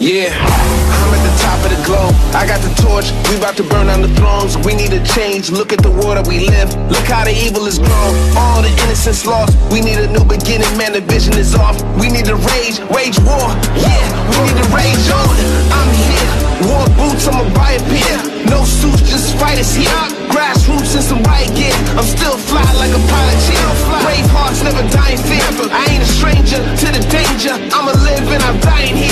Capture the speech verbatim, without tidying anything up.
Yeah, I'm at the top of the globe. I got the torch, we about to burn down the thrones. We need a change, look at the world that we live. Look how the evil is grown, all the innocence lost. We need a new beginning, man, the vision is off. We need to rage, wage war, yeah, we need to rage on. I'm here, war boots, I'ma buy a pair. No suits, just fighters here. Grassroots and some riot gear. I'm still fly like a pilot chief. Brave hearts never die in fear. I ain't a stranger to the danger. I'ma live and I'm dying here.